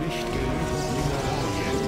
nicht genügend Mineralien.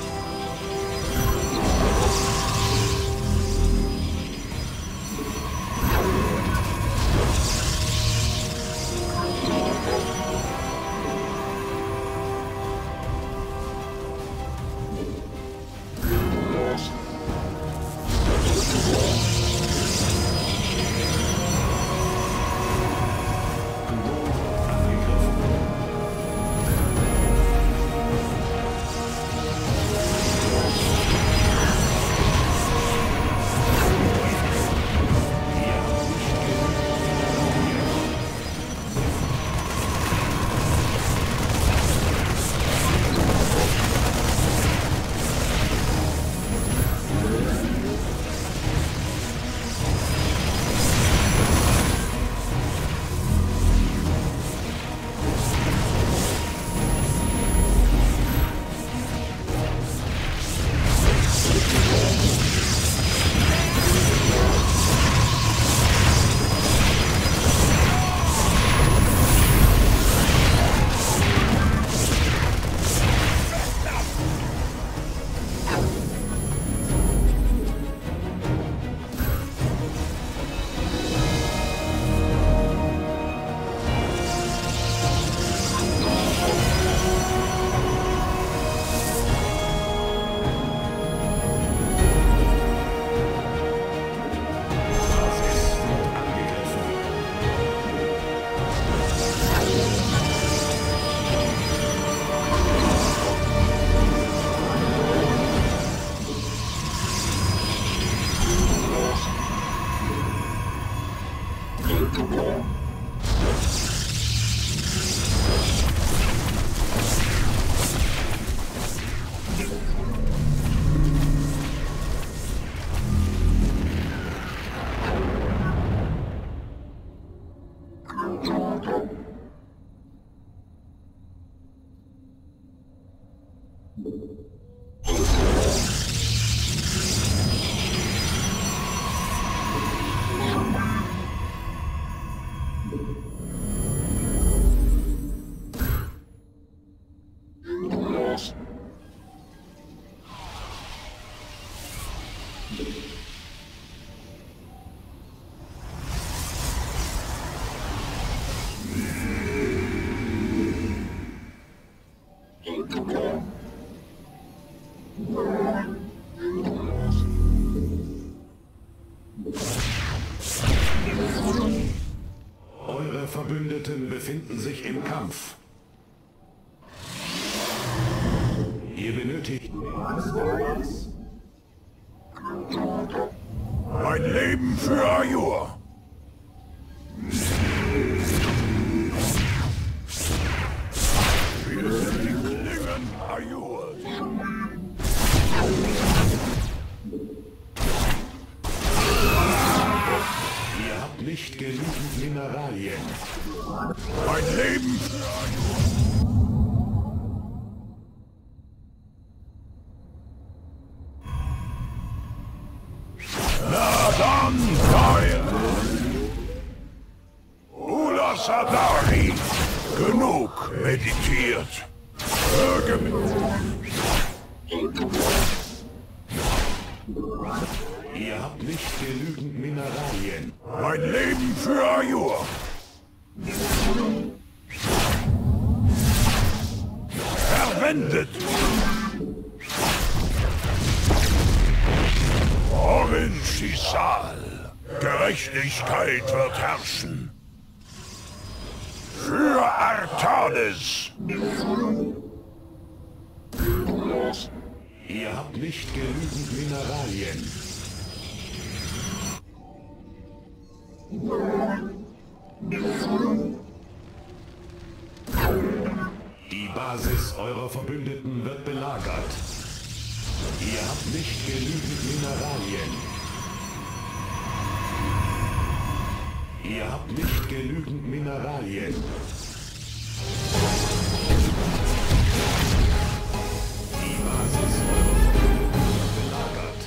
Eure Verbündeten befinden sich im Kampf. Ihr benötigt mein Leben für Ajur. Wir sind die Klingen Ajurs. Ihr habt nicht genügend Mineralien. Mein Leben für Ajur. Na dann, Teil! Ula Sadari! Genug meditiert! Möge Ihr habt nicht genügend Mineralien. mein Leben für Ajur! Verwendet! Orin Shisal! Gerechtigkeit wird herrschen! Für Artanis! Ihr habt nicht genügend Mineralien. Die Basis eurer Verbündeten wird belagert. Ihr habt nicht genügend Mineralien. Ihr habt nicht genügend Mineralien. Die Basis eurer Verbündeten wird belagert.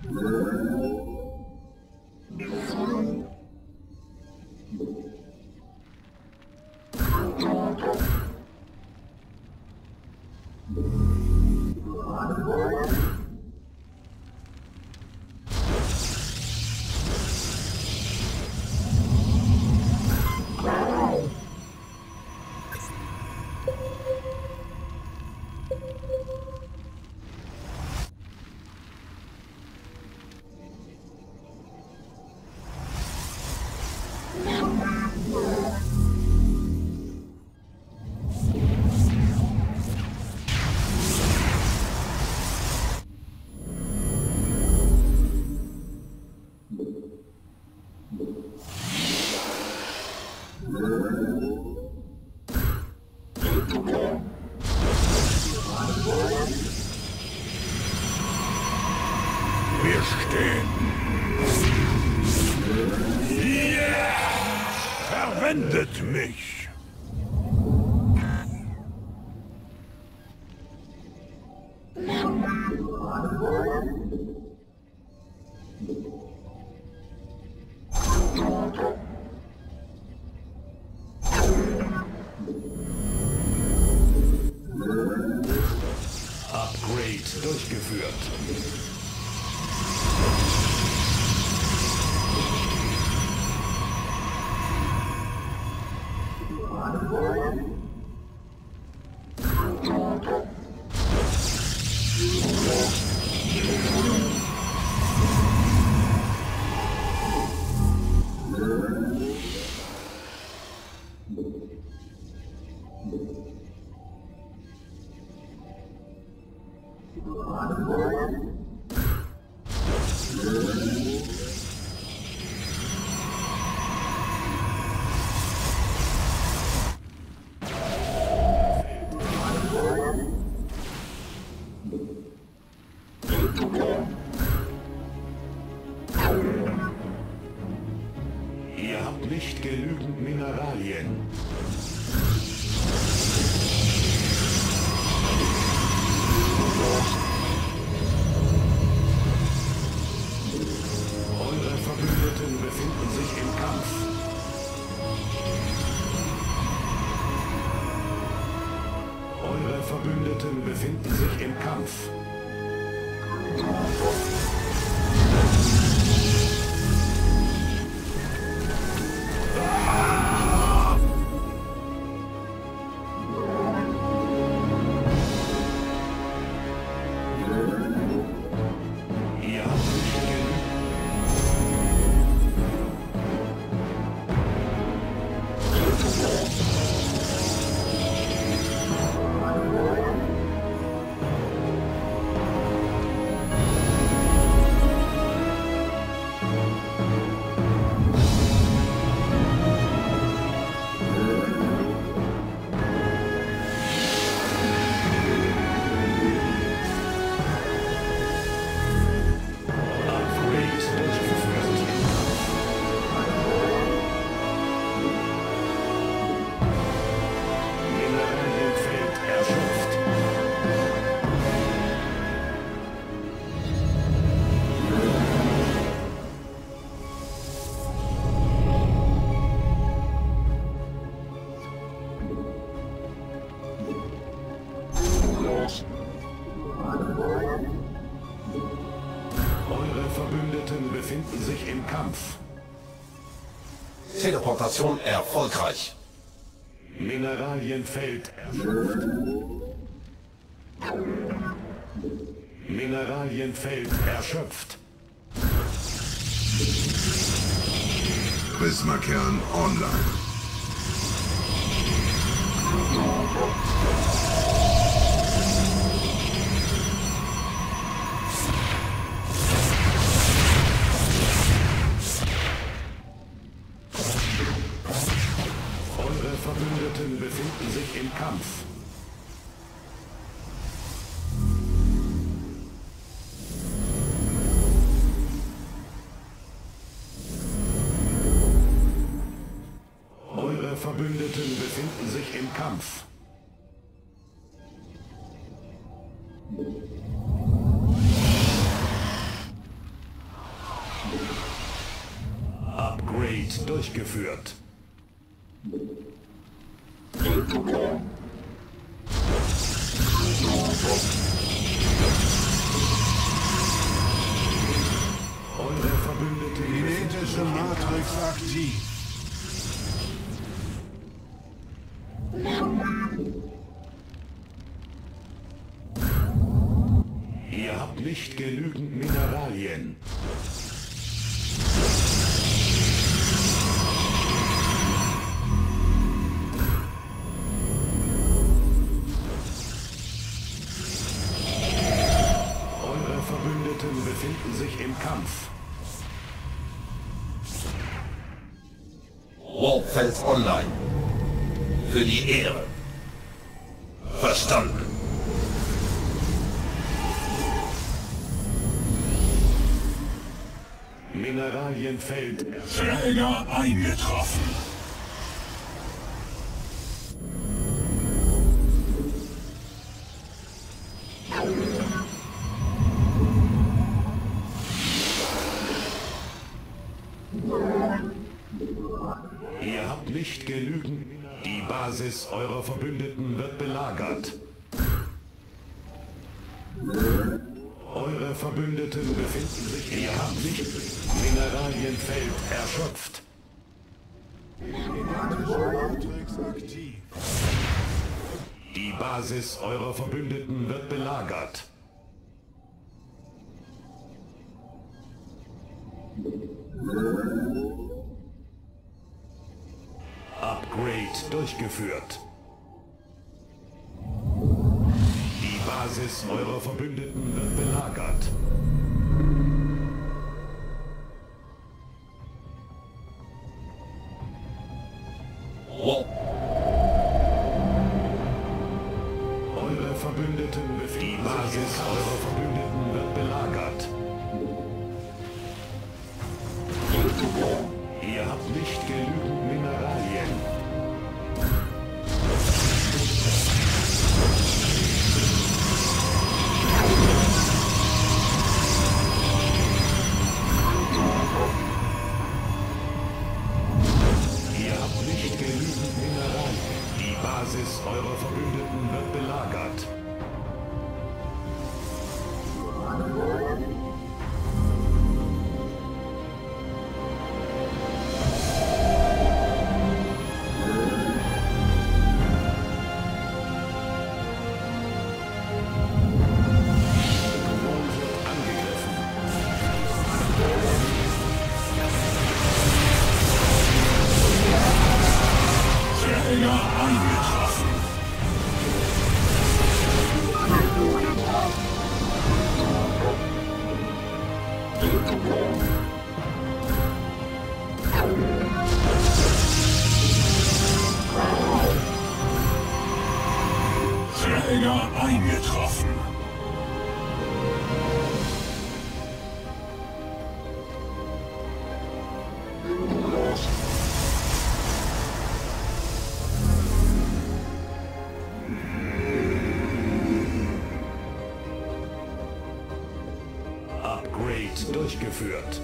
Wir stehen. Yeah! Verwendet mich! Upgrade durchgeführt. Ihr habt nicht genügend Mineralien. Eure Verbündeten befinden sich im Kampf. Eure Verbündeten befinden sich im Kampf. Ihr habt nicht genügend. Eure Verbündeten befinden sich im Kampf. Teleportation erfolgreich. Mineralienfeld erschöpft. Mineralienfeld erschöpft. Prismakern online. Eure Verbündeten befinden sich im Kampf. Eure Verbündeten befinden sich im Kampf. Upgrade durchgeführt. Eure Verbündeten Kinetische Matrix aktiv. Ihr habt nicht genügend Mineralien. Eure Verbündeten befinden sich im Kampf. Warpfeld online. Für die Ehre. Verstanden. Mineralienfeld. Träger eingetroffen. Ihr habt nicht genügend. Die Basis eurer Verbündeten wird belagert. Eure Verbündeten befinden sich. Ihr habt nicht. Mineralienfeld erschöpft. Matrix aktiv. Die Basis eurer Verbündeten wird belagert. Upgrade durchgeführt. Die Basis eurer Verbündeten wird belagert. Warp. Eure Verbündeten befinden sich. Die Basis eurer Verbündeten wird belagert. Ihr habt nicht genügend Mineralien. Ihr habt nicht genügend Mineralien. Die Basis eurer Verbündeten wird belagert. Träger eingetroffen. Träger eingetroffen. Upgrade durchgeführt.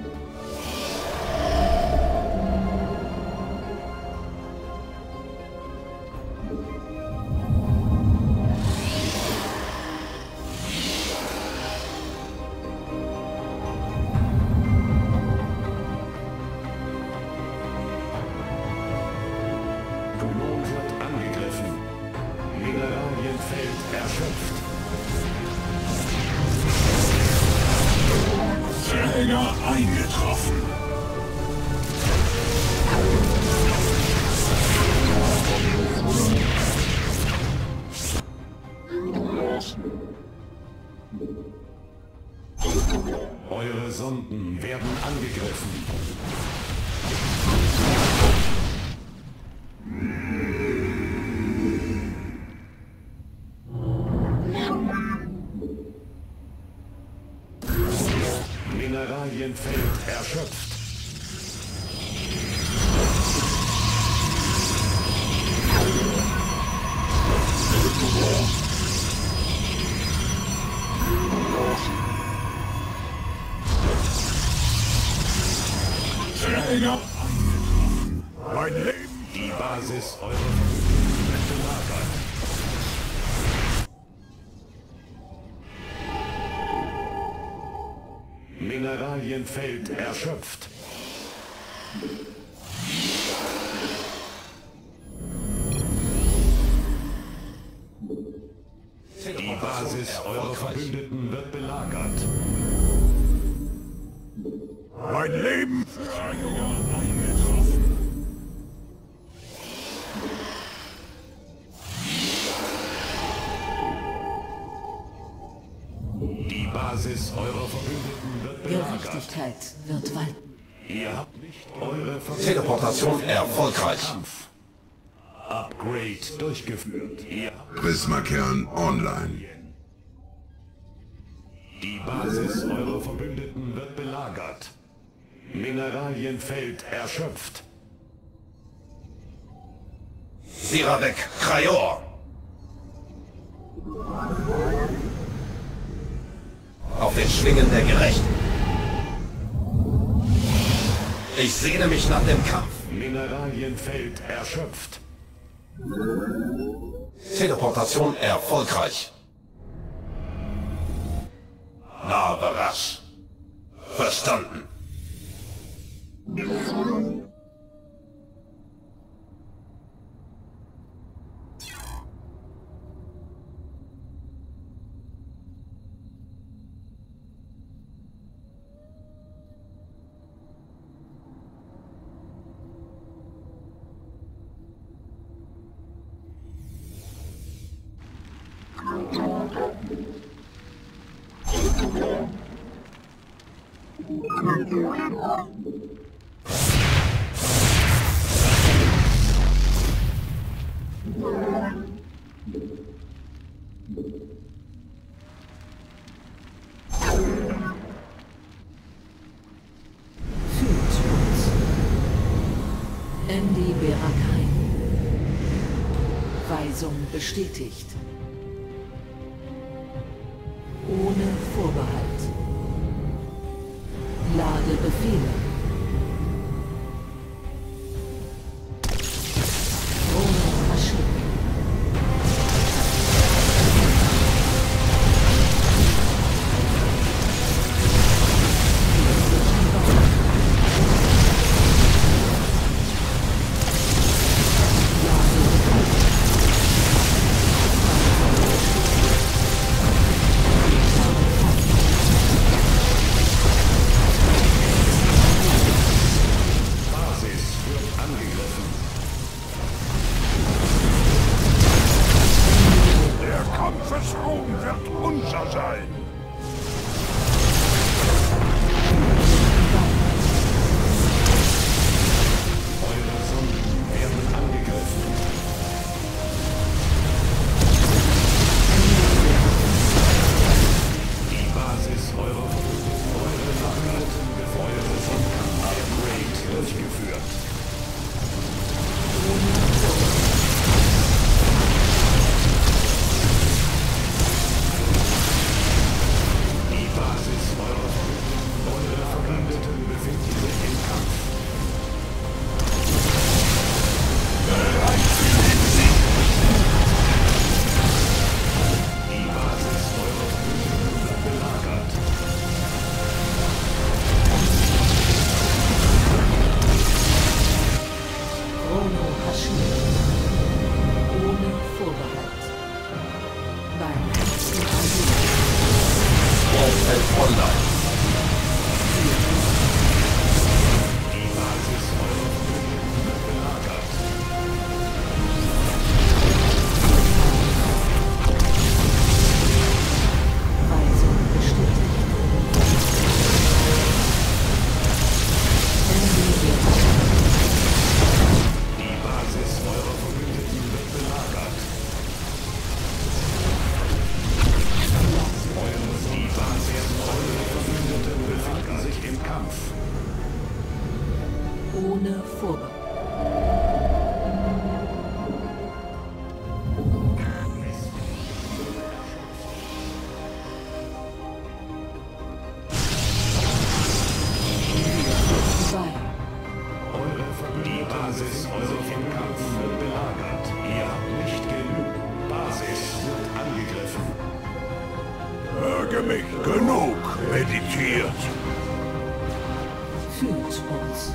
Pylon wird angegriffen. Mineralienfeld erschöpft. Träger eingetroffen. Eure Sonden werden angegriffen. Mineralienfeld erschöpft. Träger Mein Leben. Die Basis eurer Verbündeten wird belagert. Mineralienfeld erschöpft. Die Basis eurer Verbündeten wird belagert. Mein Leben. Verstärker eingetroffen. Die Basis eurer Verbündeten wird belagert. Gerechtigkeit wird walten. Ihr habt nicht eure Teleportation erfolgreich. Kampf. Upgrade durchgeführt. Ihr habt Prismakern online. die Basis eurer Verbündeten wird belagert. Mineralienfeld erschöpft. Siravek Krajor. Auf den Schwingen der Gerechten. Ich sehne mich nach dem Kampf. Mineralienfeld erschöpft. Teleportation erfolgreich. Narbe rasch. Verstanden. Führungsschutz. MD Berakai. Weisung bestätigt. Ohne Vorbehalt. Lade Befehle. Ohne Aschik. Basis wird angegriffen. Der Kampfesraum wird unser sein. Eure Sonden werden angegriffen. Die Basis eurer Verbündeten, eure Verbündeten, eure Sonden, Upgrade durchgeführt. Die Basis eurer Verbündeten, eure Verbündeten befinden sich im Kampf. Die Basis eurer Verbündeten wird belagert. Chrono Hashim. Ohne Vorbehalt. Beim Herzen Asien. Umfeld online. Die Basis eurer Verbündeten wird belagert. Weisung bestätigt. MD Berakai. Die Basis eurer Verbündeten wird belagert. Die Basis eurer Verbündeten befinden sich im Kampf. Ohne Vorbehalt. Bei. Die Basis Basis eurer Kampf wird belagert. Ihr habt nicht genug. Basis wird angegriffen. Ärge mich genug, meditiert. Führt uns.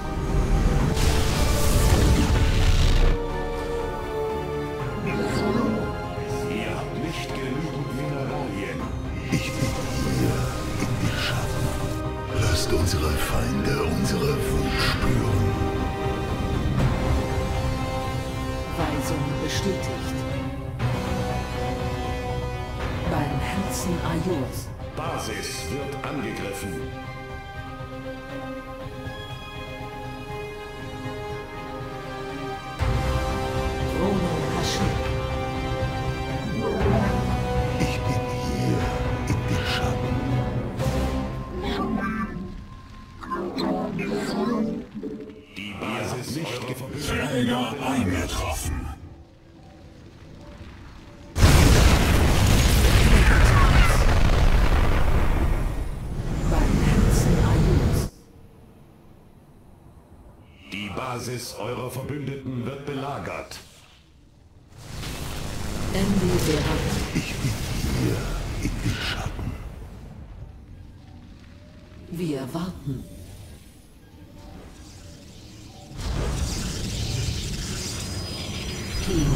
Ihr habt nicht genügend Mineralien. Ich bin hier in den Schatten. Lasst unsere Feinde unsere Wut spüren. Weisung bestätigt. Beim Herzen Ayurs. Basis wird angegriffen. Chrono Haschim. Ich bin hier in den Schatten. Die Basis nicht gefährdet. Träger eingetroffen. Beim Herzen Ayurs. Die Basis eurer Verbündeten wird belagert. Ende der Hand. Ich bin hier in den Schatten. Wir warten. Team